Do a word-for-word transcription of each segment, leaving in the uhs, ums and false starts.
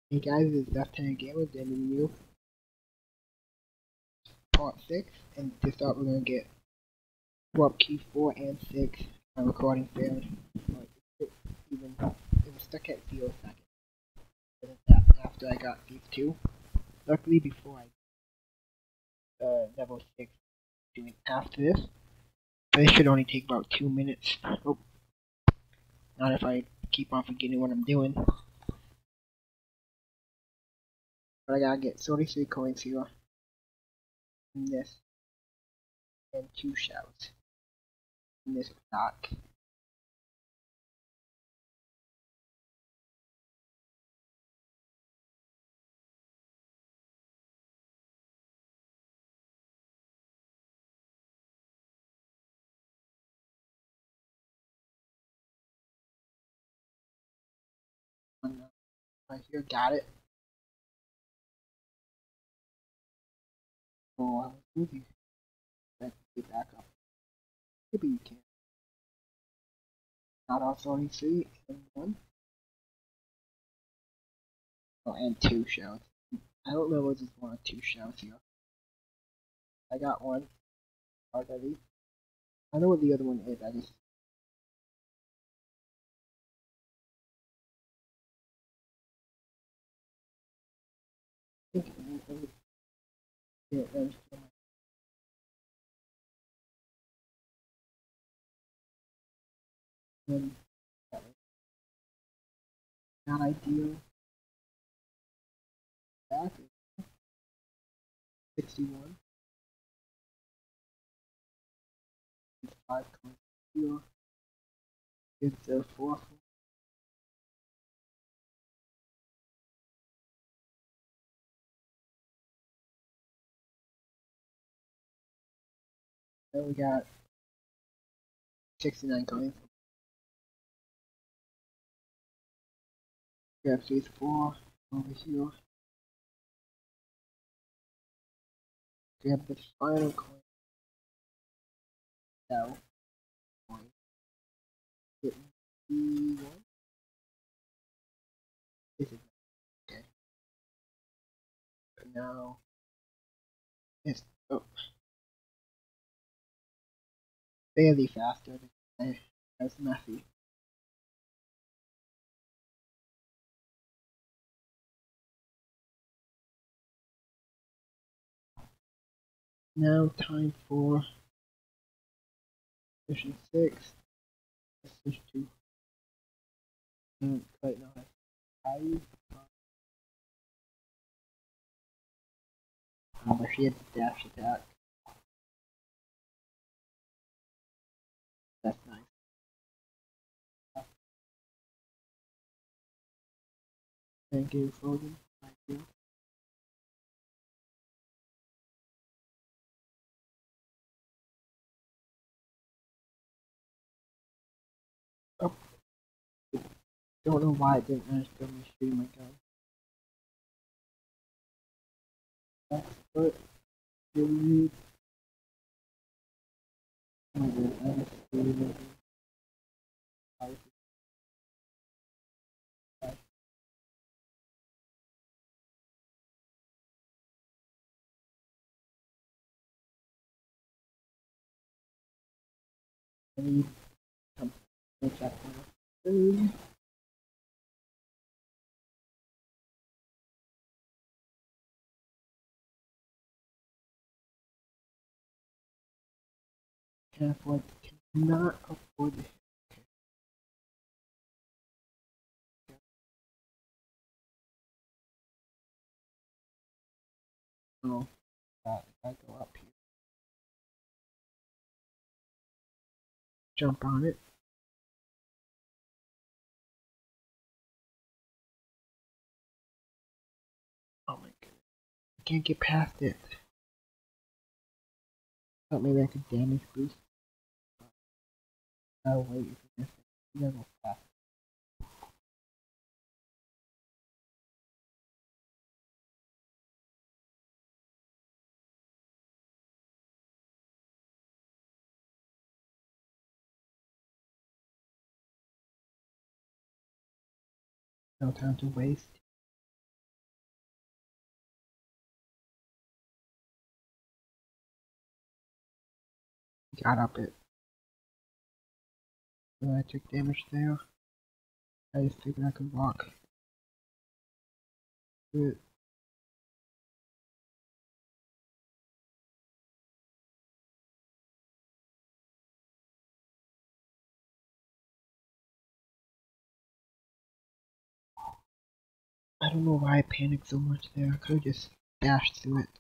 Hey guys, it's Lieutenant Gamer bringing you part six, and to start we're gonna get warp key four and six. My recording failed, but it even it was stuck at zero seconds. But that after I got these two, luckily before I uh level six doing after this, but it should only take about two minutes. Oh, not if I keep on forgetting what I'm doing. But I gotta get thirty-three coins here, and this, and two shells, in this block. Right here, got it. Oh, I was moving. Let's get back up. Maybe you can. Not also only three and one. Oh, and two shells. I don't know what is one or two shells here. I got one already. I know what the other one is. I just think I would get them. And not ideal. Back sixty-one. It's five coins here. It's the fourth one. Then we got sixty-nine coins. Grab these four over here. Grab the final coin. Now, coin. Get the one. This is okay. But now, it's oh, barely faster. That's messy. Now time for mission six. Let's switch to um, right now that's five. Um, but she had the dash attack. That's nice. Thank you, Frozen. Thank you. Oh, don't know why it didn't manage to me shoot my gun. That's what you need. Oh my god, I just really need I need some check food. Can't afford, cannot afford this. Oh, God, if I go up here, jump on it. Oh my god, I can't get past it. Thought maybe I could damage boost. Oh wait, if you miss it, you gotta go fast. No time to waste. got up it. And I took damage there. I just figured I could walk through it. I don't know why I panicked so much there. I could have just dashed through it.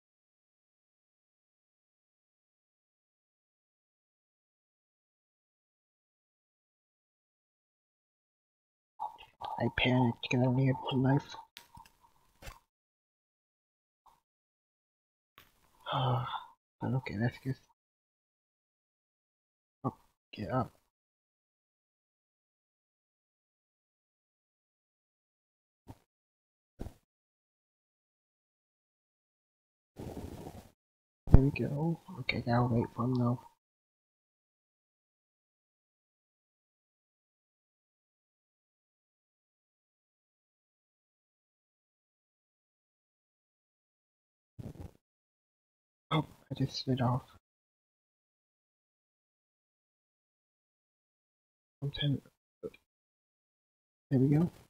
I panicked because I only had one life. But okay, let's just oh, get up. There we go. Okay, gotta wait for him though. Oh, I just slid off. Sometimes. There we go.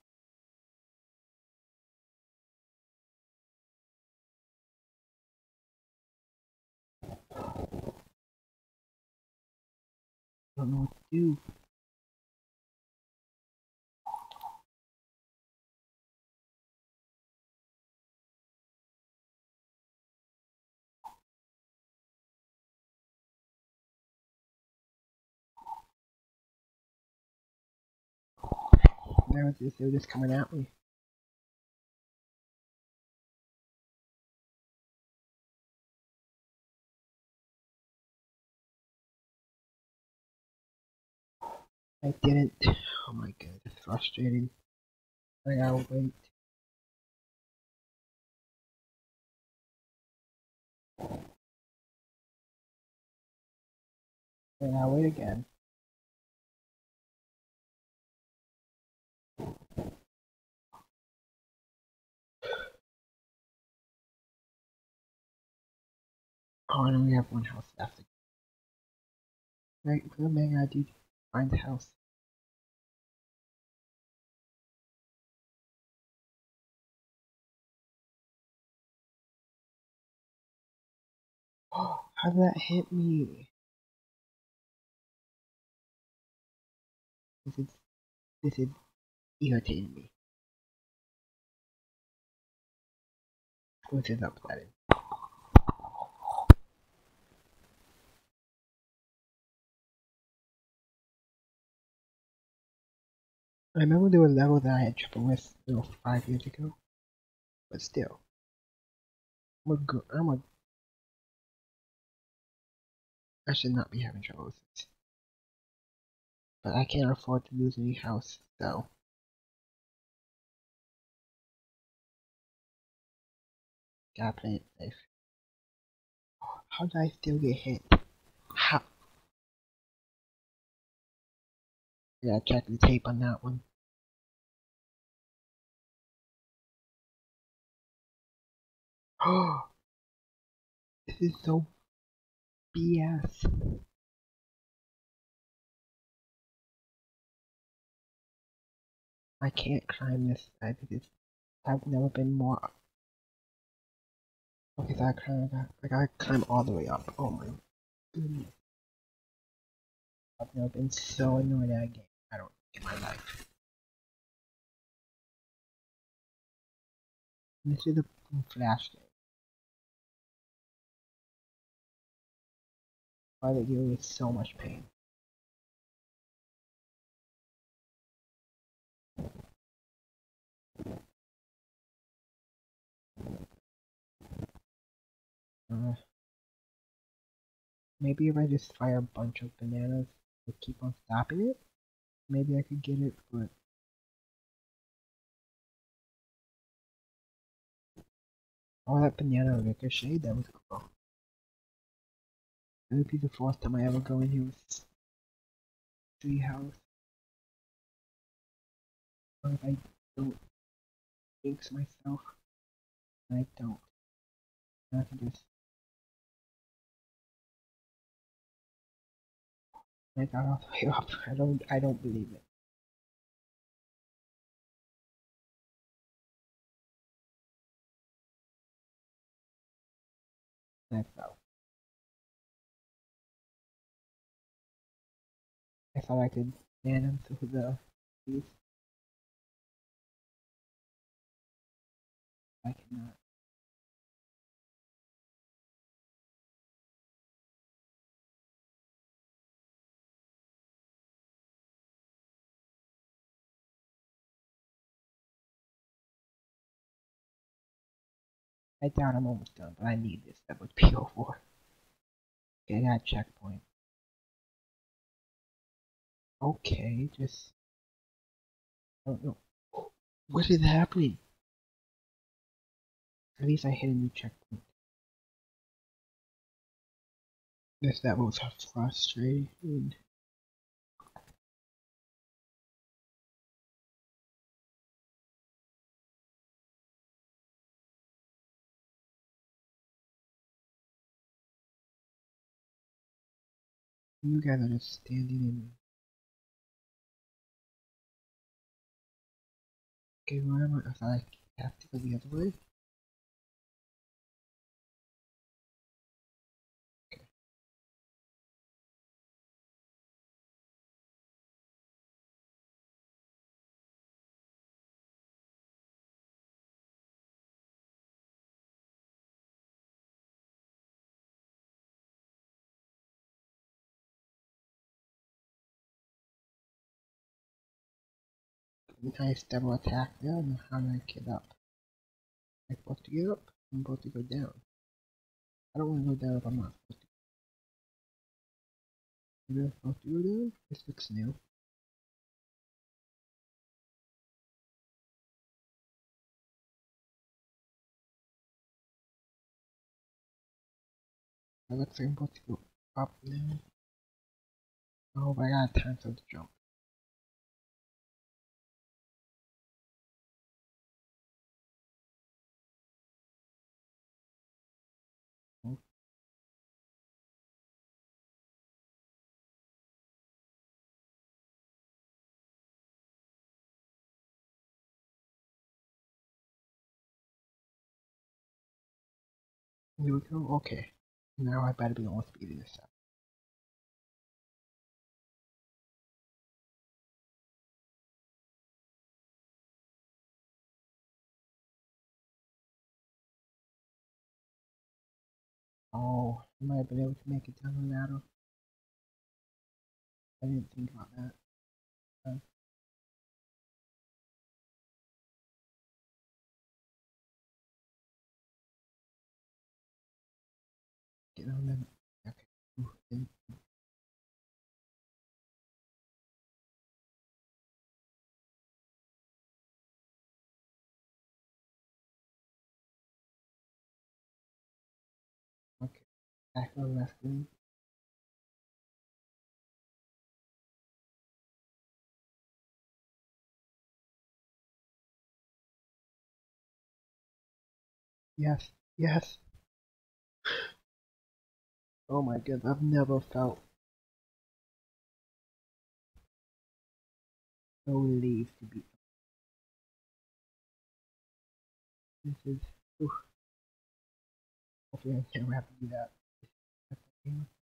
I don't know what to do. There was this, they were just coming at me. I didn't. Oh my god, it's frustrating. I gotta wait. I gotta wait again. Oh, and we have one house left. Right, what am I gonna do to find the house? Oh, how did that hit me? This is this is irritating me. This is upsetting. I remember there were levels that I had trouble with, you know, five years ago. But still, I'm a good. I'm a. I should not be having trouble with this. But I can't afford to lose any house, so. Gotta play it safe. How did I still get hit? How? I gotta check the tape on that one. Oh, this is so B S. I can't climb this side because I've never been more. Okay, so I climb. I gotta, I gotta climb all the way up. Oh my goodness. I've never been so annoyed at a game. I don't in my life. This is a flash game. Why they give me so much pain? Uh, maybe if I just fire a bunch of bananas to keep on stopping it, maybe I could get it, but all that banana ricochet, that was cool. That would be the first time I ever go in here with tree house. Or if I don't jinx myself, and I don't. I can just I got all the way up. I don't I don't believe it. I fell. I thought I could stand him through the piece. I cannot. I doubt I'm almost done, but I need this. That would be over. Okay, I got a checkpoint. Okay, just I don't know. What is happening? At least I hit a new checkpoint. This that was frustrating. You guys are just standing in. Okay, where am I? I thought I have to go the other way. Okay. Nice double attack there, and how do I get up? I'm supposed to get up? I'm supposed to go down. I don't want to go down if I'm not supposed to. Maybe I'm supposed to go down? This looks new. It looks like I'm supposed to go up now. Oh, but I got time for the jump. Oh. Here we go. Okay. Now I better be on speed this time. Oh, I might have been able to make it down the ladder. I didn't think about that. Uh, get on them. Okay. Ooh, then- okay. Back on the left screen. Yes. Yes. Oh my goodness. I've never felt so relieved to be. This is. Ooh. Hopefully I never have to do that.